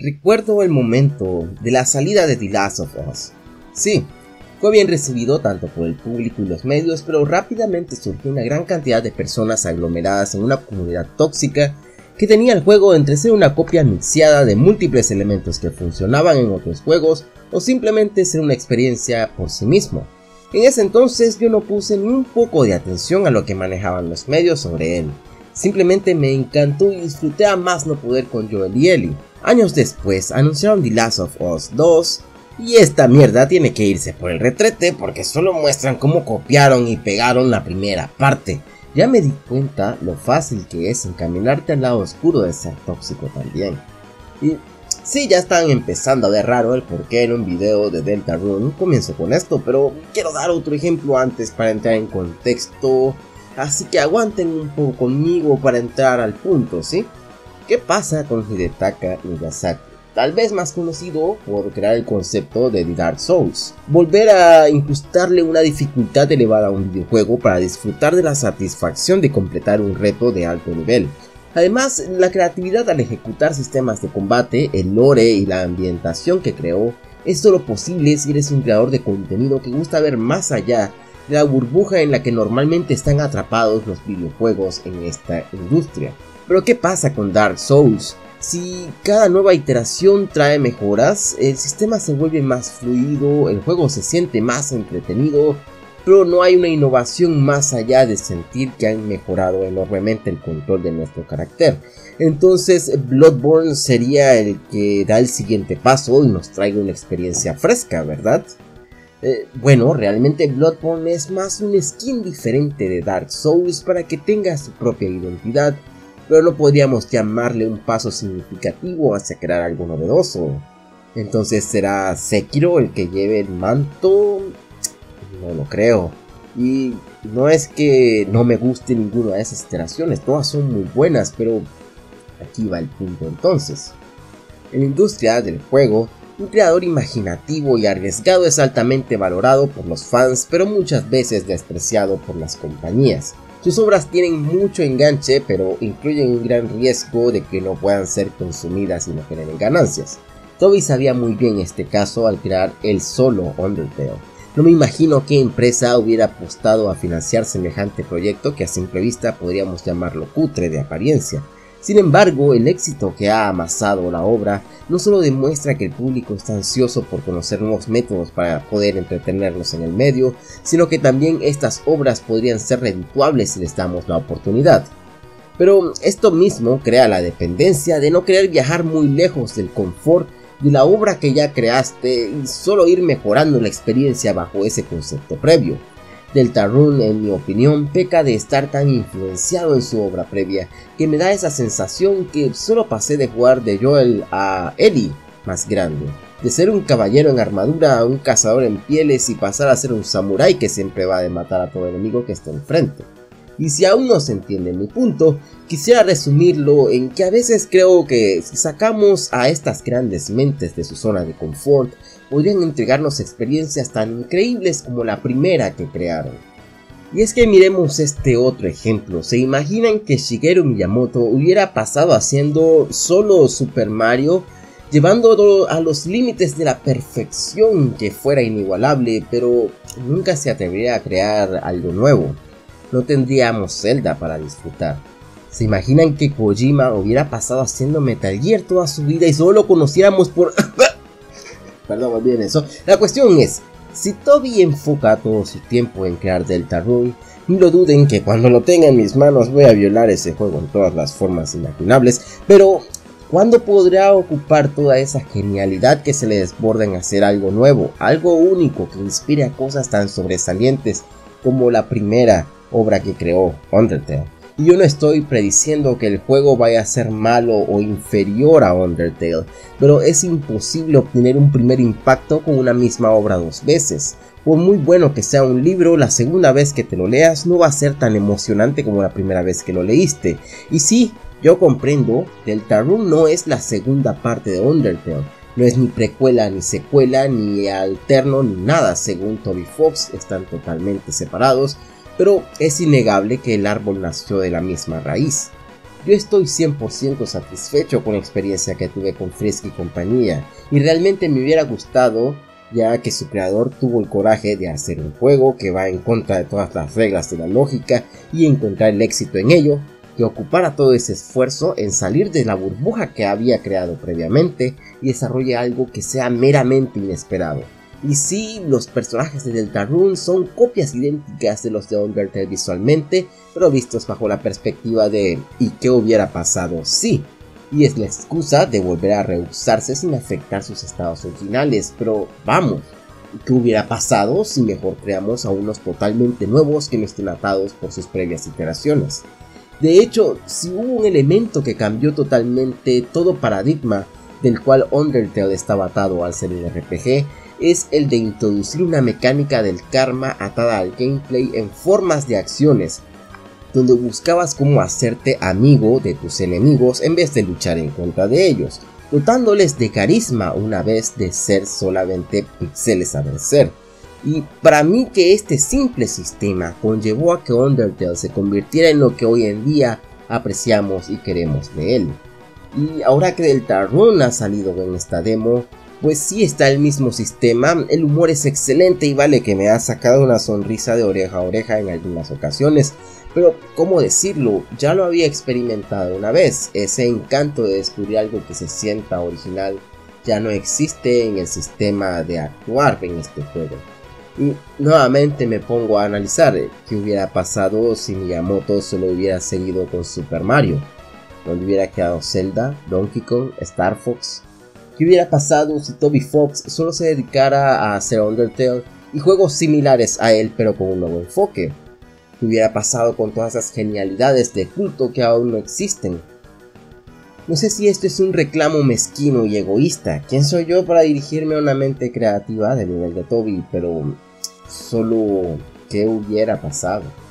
Recuerdo el momento de la salida de The Last of Us. Sí, fue bien recibido tanto por el público y los medios, pero rápidamente surgió una gran cantidad de personas aglomeradas en una comunidad tóxica que tenía el juego entre ser una copia mixeada de múltiples elementos que funcionaban en otros juegos o simplemente ser una experiencia por sí mismo. En ese entonces yo no puse ni un poco de atención a lo que manejaban los medios sobre él. Simplemente me encantó y disfruté a más no poder con Joel y Ellie. Años después anunciaron The Last of Us 2 y esta mierda tiene que irse por el retrete porque solo muestran cómo copiaron y pegaron la primera parte. Ya me di cuenta lo fácil que es encaminarte al lado oscuro de ser tóxico también. Y sí, ya están empezando a ver raro el porqué en un video de Deltarune comienzo con esto, pero quiero dar otro ejemplo antes para entrar en contexto, así que aguanten un poco conmigo para entrar al punto, ¿sí? ¿Qué pasa con Hidetaka Miyazaki? Tal vez más conocido por crear el concepto de The Dark Souls. Volver a incrustarle una dificultad elevada a un videojuego para disfrutar de la satisfacción de completar un reto de alto nivel. Además, la creatividad al ejecutar sistemas de combate, el lore y la ambientación que creó es solo posible si eres un creador de contenido que gusta ver más allá de la burbuja en la que normalmente están atrapados los videojuegos en esta industria. Pero ¿qué pasa con Dark Souls? Si cada nueva iteración trae mejoras, el sistema se vuelve más fluido, el juego se siente más entretenido, pero no hay una innovación más allá de sentir que han mejorado enormemente el control de nuestro carácter. Entonces Bloodborne sería el que da el siguiente paso y nos traiga una experiencia fresca, ¿verdad? Bueno, realmente Bloodborne es más un skin diferente de Dark Souls para que tenga su propia identidad, pero no podríamos llamarle un paso significativo hacia crear algo novedoso. Entonces, ¿será Sekiro el que lleve el manto? No lo creo. Y no es que no me guste ninguna de esas iteraciones, todas son muy buenas, pero aquí va el punto entonces. En la industria del juego, un creador imaginativo y arriesgado es altamente valorado por los fans, pero muchas veces despreciado por las compañías. Sus obras tienen mucho enganche, pero incluyen un gran riesgo de que no puedan ser consumidas y no generen ganancias. Toby sabía muy bien este caso al crear el solo Undertale. No me imagino qué empresa hubiera apostado a financiar semejante proyecto que a simple vista podríamos llamarlo cutre de apariencia. Sin embargo, el éxito que ha amasado la obra no solo demuestra que el público está ansioso por conocer nuevos métodos para poder entretenerlos en el medio, sino que también estas obras podrían ser redituables si les damos la oportunidad. Pero esto mismo crea la dependencia de no querer viajar muy lejos del confort de la obra que ya creaste y solo ir mejorando la experiencia bajo ese concepto previo. Deltarune, en mi opinión, peca de estar tan influenciado en su obra previa que me da esa sensación que solo pasé de jugar de Joel a Ellie más grande, de ser un caballero en armadura a un cazador en pieles y pasar a ser un samurái que siempre va a matar a todo enemigo que esté enfrente. Y si aún no se entiende mi punto, quisiera resumirlo en que a veces creo que si sacamos a estas grandes mentes de su zona de confort, podrían entregarnos experiencias tan increíbles como la primera que crearon. Y es que miremos este otro ejemplo. ¿Se imaginan que Shigeru Miyamoto hubiera pasado haciendo solo Super Mario, llevándolo a los límites de la perfección que fuera inigualable, pero nunca se atrevería a crear algo nuevo? No tendríamos Zelda para disfrutar. ¿Se imaginan que Kojima hubiera pasado haciendo Metal Gear toda su vida y solo lo conociéramos por... Perdón, olviden eso. La cuestión es, si Toby enfoca todo su tiempo en crear Deltarune, no lo duden que cuando lo tenga en mis manos voy a violar ese juego en todas las formas imaginables, pero ¿cuándo podrá ocupar toda esa genialidad que se le desborda en hacer algo nuevo, algo único que inspire a cosas tan sobresalientes como la primera obra que creó, Undertale? Y yo no estoy prediciendo que el juego vaya a ser malo o inferior a Undertale, pero es imposible obtener un primer impacto con una misma obra dos veces. Por muy bueno que sea un libro, la segunda vez que te lo leas no va a ser tan emocionante como la primera vez que lo leíste. Y sí, yo comprendo, Deltarune no es la segunda parte de Undertale. No es ni precuela, ni secuela, ni alterno, ni nada. Según Toby Fox, están totalmente separados. Pero es innegable que el árbol nació de la misma raíz. Yo estoy 100% satisfecho con la experiencia que tuve con Frisk y compañía, y realmente me hubiera gustado, ya que su creador tuvo el coraje de hacer un juego que va en contra de todas las reglas de la lógica y encontrar el éxito en ello, que ocupara todo ese esfuerzo en salir de la burbuja que había creado previamente y desarrolle algo que sea meramente inesperado. Y sí, los personajes de Deltarune son copias idénticas de los de Undertale visualmente, pero vistos bajo la perspectiva de ¿y qué hubiera pasado si? Y es la excusa de volver a reusarse sin afectar sus estados originales, pero vamos, ¿qué hubiera pasado si mejor creamos a unos totalmente nuevos que no estén atados por sus previas iteraciones? De hecho, si hubo un elemento que cambió totalmente todo paradigma del cual Undertale estaba atado al ser un RPG, es el de introducir una mecánica del karma atada al gameplay en formas de acciones, donde buscabas cómo hacerte amigo de tus enemigos en vez de luchar en contra de ellos, dotándoles de carisma una vez de ser solamente pixeles a vencer. Y para mí que este simple sistema conllevó a que Undertale se convirtiera en lo que hoy en día apreciamos y queremos de él. Y ahora que Deltarune ha salido en esta demo, pues sí está el mismo sistema, el humor es excelente y vale que me ha sacado una sonrisa de oreja a oreja en algunas ocasiones, pero ¿cómo decirlo? Ya lo había experimentado una vez, ese encanto de descubrir algo que se sienta original ya no existe en el sistema de actuar en este juego. Y nuevamente me pongo a analizar qué hubiera pasado si Miyamoto solo hubiera seguido con Super Mario, donde hubiera quedado Zelda, Donkey Kong, Star Fox. ¿Qué hubiera pasado si Toby Fox solo se dedicara a hacer Undertale y juegos similares a él pero con un nuevo enfoque? ¿Qué hubiera pasado con todas esas genialidades de culto que aún no existen? No sé si esto es un reclamo mezquino y egoísta. ¿Quién soy yo para dirigirme a una mente creativa del nivel de Toby? Pero solo ¿qué hubiera pasado?